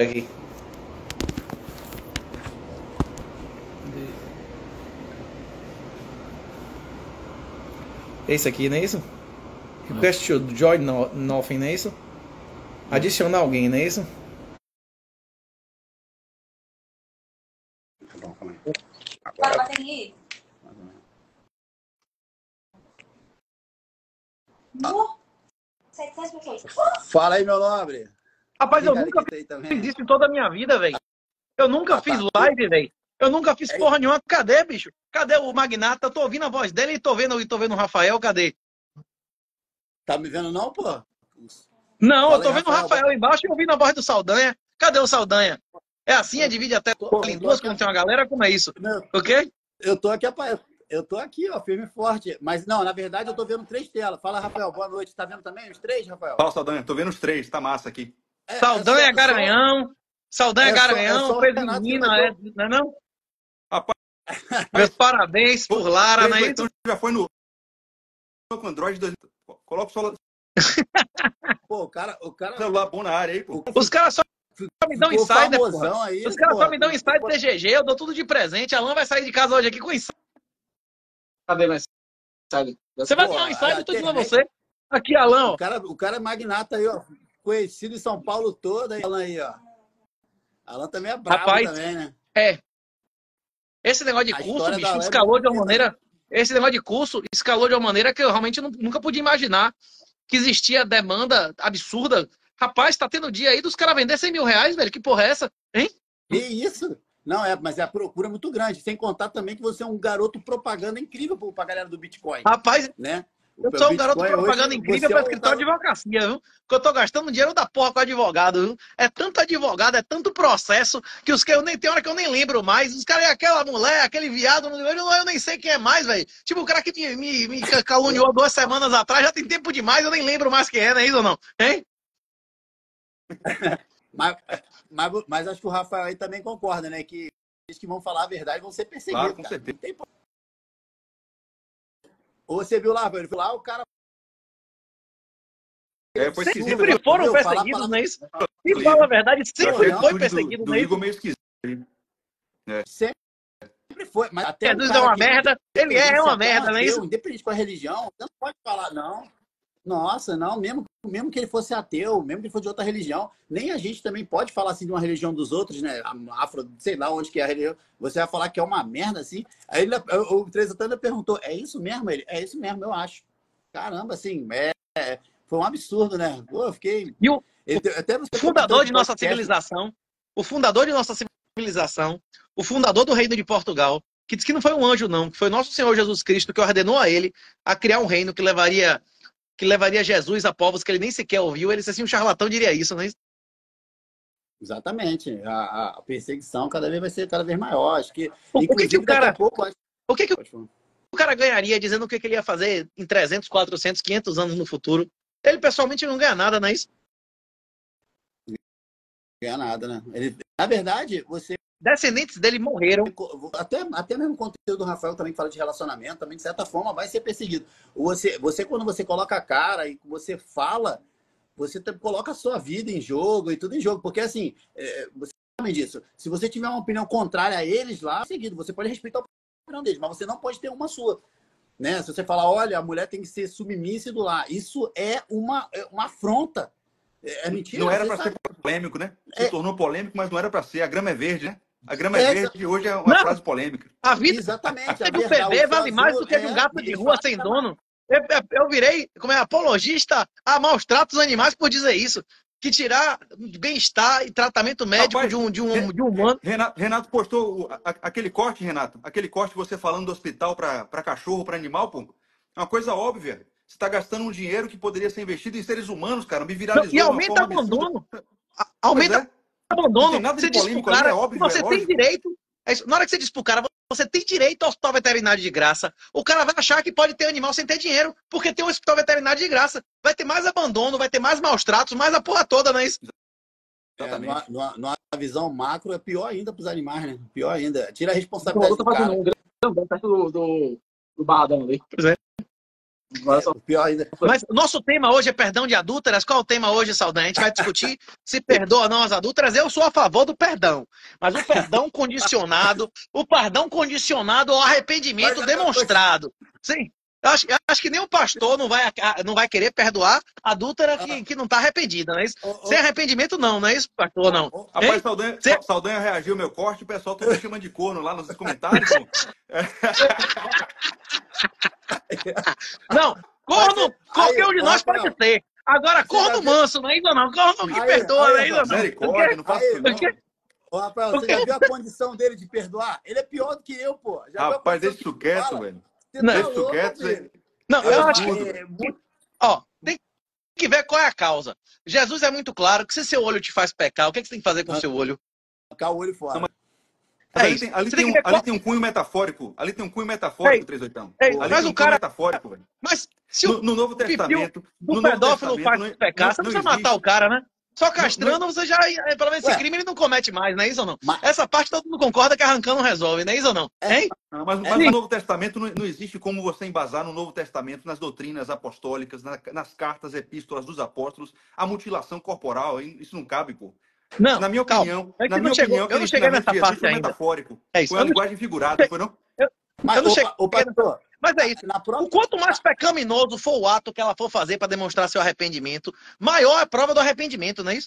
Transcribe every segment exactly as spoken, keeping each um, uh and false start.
aqui. Esse aqui, não é isso? Request to join no, nothing, não é isso? Adicionar alguém, não é isso? Agora... Fala aí, meu nobre. Rapaz, eu nunca fiz isso em toda a minha vida, velho. Eu nunca fiz live, velho. Eu nunca fiz porra nenhuma. Cadê, bicho? Cadê o Magnata? Eu tô ouvindo a voz dele e tô vendo, e tô vendo o Rafael. Cadê? Tá me vendo não, pô? Não, Fala eu tô aí, vendo o Rafael. Rafael embaixo e ouvindo a voz do Saldanha. Cadê o Saldanha? É assim? É divide até Pô, em duas, quando tem uma galera? Como é isso? Ok? Eu tô aqui, rapaz. Eu tô aqui, ó, firme e forte. Mas não, na verdade eu tô vendo três telas. Fala, Rafael, boa noite. Tá vendo também os três, Rafael? Fala, Saldanha. Tô vendo os três. Tá massa aqui. É, Saldanha é só, Garanhão. Só... Saldanha é Garanhão. só, é só fez Renato menina, é, não é não? Rapaz, meus parabéns por Lara, não é isso? Então já foi no com Android dois. Coloca o celular. Pô, o cara, o cara... celular bom na área aí, pô. Os caras só me dão insider, pô. Aí, Os caras pô, só me dão insider de G G, eu dou tudo de presente. Alan vai sair de casa hoje aqui com insider. Cadê mais insider? Você vai ganhar um insider, eu tô dizendo a você. Aqui, Alan, ó. O cara, o cara é magnata aí, ó. Conhecido em São Paulo todo, aí, Alan aí, ó. Alan também é brabo. Rapaz, também, né? É. Esse negócio de a curso, bicho, escalou de uma maneira... Esse negócio de curso escalou de uma maneira que eu realmente nunca podia imaginar que existia demanda absurda. Rapaz, tá tendo dia aí dos caras vender cem mil reais, velho. Que porra é essa? Hein? Que isso? Não, é, mas é a procura muito grande. Sem contar também que você é um garoto propaganda incrível pra galera do Bitcoin. Rapaz, né? Eu sou um garoto propaganda incrível para escritório de advocacia, viu? Porque eu tô gastando dinheiro da porra com advogado, viu? É tanto advogado, é tanto processo, que os que eu nem tem hora que eu nem lembro mais. Os caras é aquela mulher, aquele viado, eu, eu nem sei quem é mais, velho. Tipo, o cara que me, me, me caluniou duas semanas atrás, já tem tempo demais, eu nem lembro mais quem é, não é isso ou não? Hein? mas, mas, mas acho que o Rafael aí também concorda, né? Que eles que vão falar a verdade vão ser perseguidos. Claro, com certeza. Tem... Ou você viu lá, ele falou lá, o cara... É, foi esquisito. Sempre foram meu, perseguidos, falar, não é isso? Se fala a verdade, sempre não, foi perseguido, não é isso? meio esquisito. É. Sempre foi. Mas até Jesus é uma merda, ele é uma merda, não é isso? Independente com a religião, você não pode falar, não. Nossa, não, mesmo, mesmo que ele fosse ateu, mesmo que ele fosse de outra religião, nem a gente também pode falar assim de uma religião dos outros, né? A afro, sei lá onde que é a religião, você vai falar que é uma merda assim. Aí ele, o Teresa Tanda perguntou, é isso mesmo? Ele, é isso mesmo, eu acho. Caramba, assim, é, é, foi um absurdo, né? Pô, eu fiquei... E o, ele, até o fundador de nossa civilização, o fundador de nossa civilização, o fundador do reino de Portugal, que disse que não foi um anjo não, que foi nosso Senhor Jesus Cristo que ordenou a ele a criar um reino que levaria... que levaria Jesus a povos que ele nem sequer ouviu, ele disse assim, um charlatão diria isso, não é isso? Exatamente. A, a perseguição cada vez vai ser cada vez maior. Acho que, o, o que, que o cara, pouco, acho... o que, que o, o cara ganharia dizendo o que, que ele ia fazer em trezentos, quatrocentos, quinhentos anos no futuro? Ele pessoalmente não ganha nada, não é isso? Não ganha nada, né? Ele, na verdade, você... Descendentes dele morreram. Até, até mesmo o conteúdo do Rafael também que fala de relacionamento, também de certa forma vai ser perseguido. Você, você quando você coloca a cara e você fala, você te, coloca a sua vida em jogo e tudo em jogo. Porque assim, é, você sabe disso. Se você tiver uma opinião contrária a eles lá, seguido, você pode respeitar a opinião deles, mas você não pode ter uma sua. Né? Se você falar, olha, a mulher tem que ser submissa e do lar, isso é uma, é uma afronta. É, é mentira. Não era para ser polêmico, né? Se é... tornou polêmico, mas não era para ser. A grama é verde, né? A grama é, é verde e hoje é uma não. frase polêmica. A vida, exatamente. A do P V vale mais do que de um gato de rua sem dono. Eu, eu virei como é, apologista a maus tratos animais por dizer isso. Que tirar bem-estar e tratamento médico Rapaz, de, um, de, um, de um humano. Renato, Renato postou a, a, aquele corte, Renato. Aquele corte você falando do hospital para cachorro, para animal, pô. É uma coisa óbvia. Você está gastando um dinheiro que poderia ser investido em seres humanos, cara. Me viralizou. E aumenta o abandono. Aumenta abandono, você diz pro cara, é óbvio, você é tem direito, é isso, na hora que você diz pro cara, você tem direito ao hospital veterinário de graça, o cara vai achar que pode ter animal sem ter dinheiro, porque tem um hospital veterinário de graça, vai ter mais abandono, vai ter mais maus tratos, mais a porra toda, não é isso? É, numa, numa, numa visão macro é pior ainda pros animais, né? Pior ainda, tira a responsabilidade do cara. Um grande perto do, do, do barradão ali. Pois é. Agora, o pior ainda. Mas o nosso tema hoje é perdão de adúlteras. Qual é o tema hoje, Saldanha? A gente vai discutir se perdoa ou não as adúlteras. Eu sou a favor do perdão. Mas o perdão condicionado, o perdão condicionado ao arrependimento demonstrado. Sim. Eu acho, eu acho que nem o pastor não vai, não vai querer perdoar a adúltera que, que não está arrependida, não é isso? Sem arrependimento, não, não é isso, pastor? Não. Rapaz, Saldanha, Cê... Saldanha reagiu ao meu corte, o pessoal tá me chamando de corno lá nos comentários. Não, corno, qualquer um de nós pode ser. Agora, corno manso, não é isso não? Corno que aí, perdoa, aí, não é isso não? Misericórdia, não faço isso não. Ô, Rafael, você já viu a condição dele de perdoar? Ele é pior do que eu, pô. Já Rapaz, deixa isso quieto, velho. Não, deixa isso quieto, velho. Não, eu acho que... É muito... Ó, tem que ver qual é a causa. Jesus é muito claro que se seu olho te faz pecar, o que, é que você tem que fazer com o seu olho? Arrancar o olho fora. Não, mas... é ali, tem, ali, tem, tem um, ali tem um cunho metafórico. Ali tem um cunho metafórico, três oitão. Ali mas tem um cunho cara... metafórico, velho. Mas se no, no Novo Testamento... O no pedófilo Novo faz não, pecar, não, você não não precisa existe. matar o cara, né? Só castrando, não, não... você já, pelo menos, esse Ué. crime ele não comete mais, não é isso ou não? Mas... Essa parte todo mundo concorda que arrancando resolve, não é isso ou não? Hein? Não, mas mas é. no Novo Testamento não, não existe como você embasar no Novo Testamento, nas doutrinas apostólicas, na, nas cartas, epístolas dos apóstolos, a mutilação corporal. Isso não cabe, pô. Não, na minha calma. opinião, é na minha chegou, opinião, eu não cheguei nessa parte foi ainda. metafórico. É isso. Foi uma linguagem figurada, foi não? Eu, mas, eu não opa, cheguei. Opa, opa, mas é isso. Própria... O quanto mais pecaminoso for o ato que ela for fazer para demonstrar seu arrependimento, maior é a prova do arrependimento, não é isso?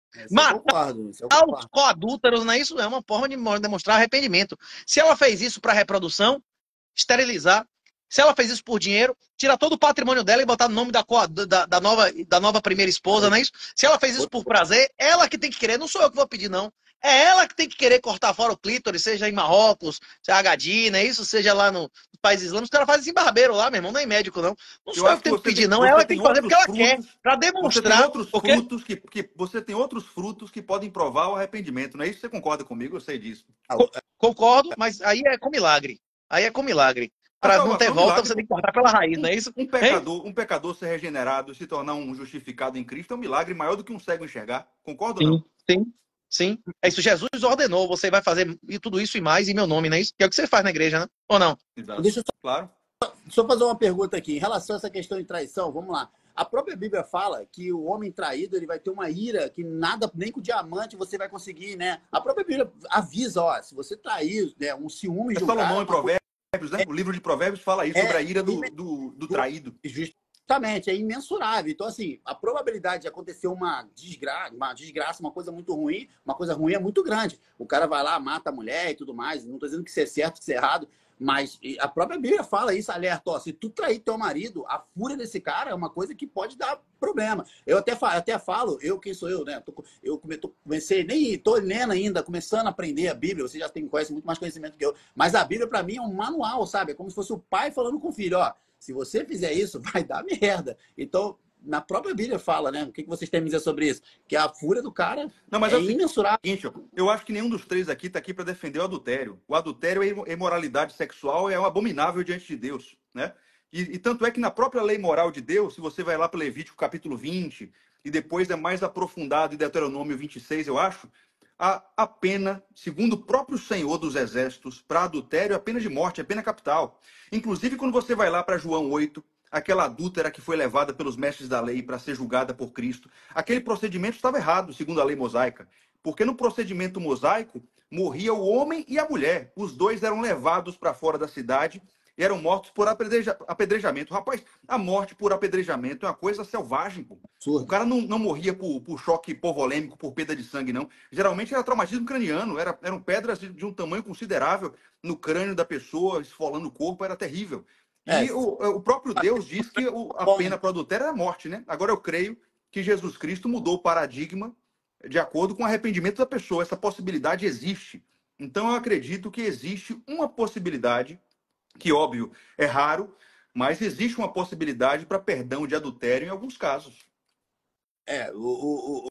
Matar os coadúlteros, não é isso? É uma forma de demonstrar arrependimento. Se ela fez isso para reprodução, esterilizar. Se ela fez isso por dinheiro, tira todo o patrimônio dela e botar no nome da, da, da, nova, da nova primeira esposa, não é isso? Se ela fez isso por prazer, ela que tem que querer, não sou eu que vou pedir, não. É ela que tem que querer cortar fora o clítoris, seja em Marrocos, seja Agadir, não é isso? Seja lá no país islâmico. Os caras fazem isso em barbeiro lá, meu irmão, não é médico, não. Não sou eu, eu que tenho que pedir, tem, não. Ela tem que fazer porque ela quer, para demonstrar. Você tem outros frutos que, que, você tem outros frutos que podem provar o arrependimento, não é isso? Você concorda comigo? Eu sei disso. Concordo, mas aí é com milagre. Aí é com milagre. Para não ter volta, milagre, você tem que cortar pela raiz, não é isso? Um pecador, um pecador ser regenerado, se tornar um justificado em Cristo é um milagre maior do que um cego enxergar. Concorda ou não? Sim, sim. É isso. Jesus ordenou, você vai fazer tudo isso e mais em meu nome, não é isso? Que é o que você faz na igreja, né? Ou não? Exato. Deixa eu só, claro. Deixa eu fazer uma pergunta aqui. Em relação a essa questão de traição, vamos lá. A própria Bíblia fala que o homem traído ele vai ter uma ira que nada, nem com diamante você vai conseguir, né? A própria Bíblia avisa, ó, se você trair, né, um ciúme é de um Salomão cara... em Provérbios. Né? É, O livro de Provérbios fala isso, é, sobre a ira do, do, do traído. Justamente, é imensurável. Então, assim, a probabilidade de acontecer uma desgraça, uma desgraça, uma coisa muito ruim, uma coisa ruim é muito grande. O cara vai lá, mata a mulher e tudo mais. Não estou dizendo que isso é certo, que isso é errado, mas a própria Bíblia fala isso, alerta, ó, se tu trair teu marido, a fúria desse cara é uma coisa que pode dar problema. Eu até falo, até falo eu quem sou eu, né? Eu comecei, nem estou lendo ainda, começando a aprender a Bíblia, você já tem, conhece muito mais conhecimento que eu, mas a Bíblia para mim é um manual, sabe? É como se fosse o pai falando com o filho, ó, se você fizer isso, vai dar merda. Então, na própria Bíblia fala, né? O que vocês têm a dizer sobre isso? Que a fúria do cara não, mas é assim, imensurável. Eu acho que nenhum dos três aqui está aqui para defender o adultério. O adultério é imoralidade sexual, é um abominável diante de Deus, né? E, e tanto é que na própria lei moral de Deus, se você vai lá para Levítico capítulo vinte, e depois é mais aprofundado em Deuteronômio vinte e seis, eu acho, a, a pena, segundo o próprio Senhor dos Exércitos, para adultério é a pena de morte, é pena capital. Inclusive, quando você vai lá para João oito, aquela adúltera que foi levada pelos mestres da lei para ser julgada por Cristo, aquele procedimento estava errado, segundo a lei mosaica. Porque no procedimento mosaico, morria o homem e a mulher. Os dois eram levados para fora da cidade e eram mortos por apedreja apedrejamento. Rapaz, a morte por apedrejamento é uma coisa selvagem, pô. O cara não, não morria por, por choque hipovolêmico, por perda de sangue, não. Geralmente era traumatismo craniano, era, eram pedras de, de um tamanho considerável no crânio da pessoa, esfolando o corpo, era terrível. E é. o, o próprio Deus diz que o, a pena para o adultério é a morte, né? Agora eu creio que Jesus Cristo mudou o paradigma de acordo com o arrependimento da pessoa. Essa possibilidade existe. Então eu acredito que existe uma possibilidade, que óbvio é raro, mas existe uma possibilidade para perdão de adultério em alguns casos. É, o, o,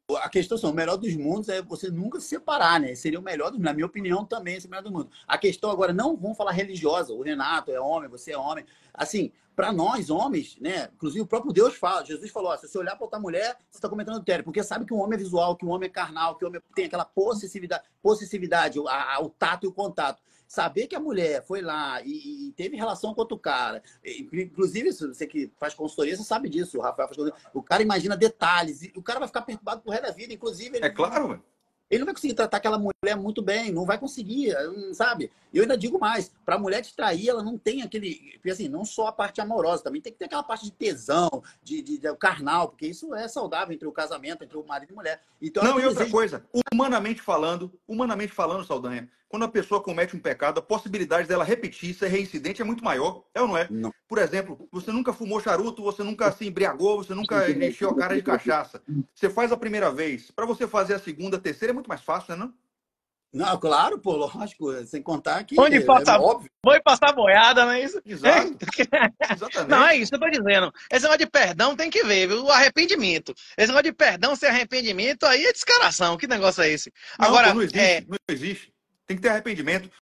a questão assim, o melhor dos mundos é você nunca se separar, né? Seria o melhor, na minha opinião, também esse melhor do mundo. A questão agora, não vamos falar religiosa. O Renato é homem, você é homem. Assim, para nós, homens, né? Inclusive o próprio Deus fala, Jesus falou, ó, se você olhar para outra mulher, você está cometendo adultério. Porque sabe que o homem é visual, que o homem é carnal, que o homem tem aquela possessividade, possessividade a, a, o tato e o contato. Saber que a mulher foi lá e, e teve relação com outro cara, inclusive você que faz consultoria, você sabe disso, o Rafael faz consultoria, o cara imagina detalhes, e o cara vai ficar perturbado pro resto da vida, inclusive... Ele, é claro, velho. Ele não vai conseguir tratar aquela mulher muito bem, não vai conseguir, sabe? Eu ainda digo mais, para a mulher te trair, ela não tem aquele... Porque assim, não só a parte amorosa, também tem que ter aquela parte de tesão, de, de, de carnal, porque isso é saudável entre o casamento, entre o marido e a mulher. Então, não, e outra desejo... coisa, humanamente falando, humanamente falando, Saldanha, quando a pessoa comete um pecado, a possibilidade dela repetir, ser reincidente é muito maior, é ou não é? Não. Por exemplo, você nunca fumou charuto, você nunca se embriagou, você nunca encheu a cara de cachaça. Você faz a primeira vez, para você fazer a segunda, a terceira é muito mais fácil, né? Não? Não, claro, pô, lógico, sem contar que Onde passa, é óbvio. Foi passar boiada, não é isso? Exato. Exatamente. Não, é isso que eu tô dizendo. Esse negócio de perdão tem que ver, viu? O arrependimento. Esse negócio de perdão sem arrependimento, aí é descaração. Que negócio é esse? Não, Agora, pô, não existe, é... não existe. Tem que ter arrependimento.